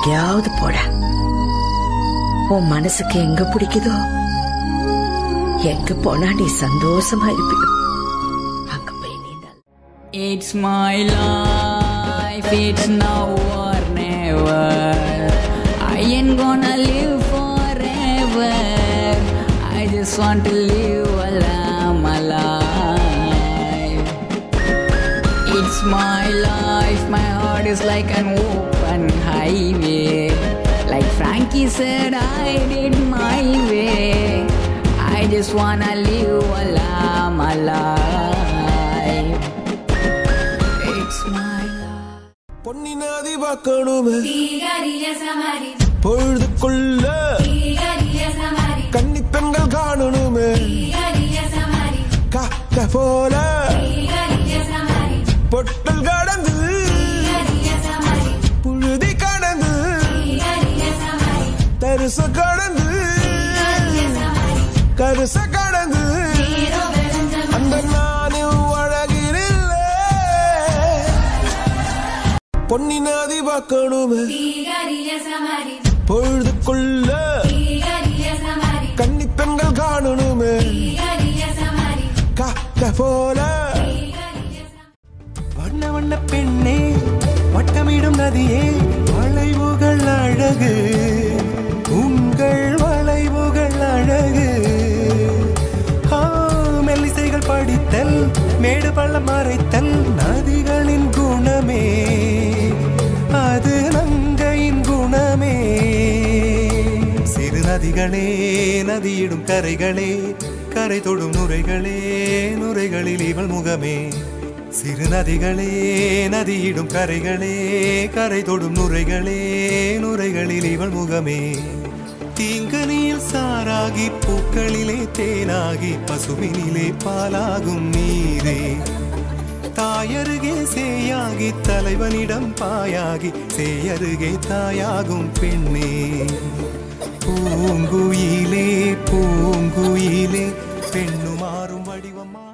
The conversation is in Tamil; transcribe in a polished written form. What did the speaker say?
எங்கேயாவது போட. உன் மனசுக்கு எங்க பிடிக்குதோ எங்க போனா நீ சந்தோஷமா இருப்பியோ அங்க போய் நீ. It's my life, it's now or never. I ain't gonna live forever. I just want to live while I'm alive. It's my life, my heart is like an open highway. Like Frankie said, I did my way. I just wanna live while I'm alive. It's my life. பொன்னினாதி பார்க்கணுமே பொழுதுக்குள்ள கன்னி பெண்கள் காணணுமே காக்க போல பொட்டல் கடந்து புழுதி கடந்து தரிச கடந்து கருச கடந்து அந்த நானே அழகிரில்ல பொன்னினாதி பார்க்கணுமே பொழுதுக்குள்ள கன்னி பெண்கள் காணணுமே காக்க போல. வண்ண வண்ண பெண்ணே வட்டமிடும் நதியே வளைவுகள் அழகு உங்கள் வளைவுகள் அழகு. மெல்லிசைகள் படித்தல் மேடு பள்ளம் மறைத்தல் நதிகளின் குணமே அது நங்கையின் குணமே. சிறு நதிகளே நதியிடும் கரைகளே கரை தொடும் நுரைகளே நுரைகளில் இவள் முகமே. சிறு நதிகளே நதியிடும் கரைகளே கரை தொடும் நுரைகளே நுரைகளில் இவள் முகமே. தீங்கனியில் சாராகி பூக்களிலே தேனாகி பசுவினிலே பாலாகும் நீரே. தாயருகே சேயாகி தலைவனிடம் பாயாகி சேயருகே தாயாகும் பெண்ணே. பூங்குயிலே பூங்குயிலே பெண்ணு மாறும் வடிவமா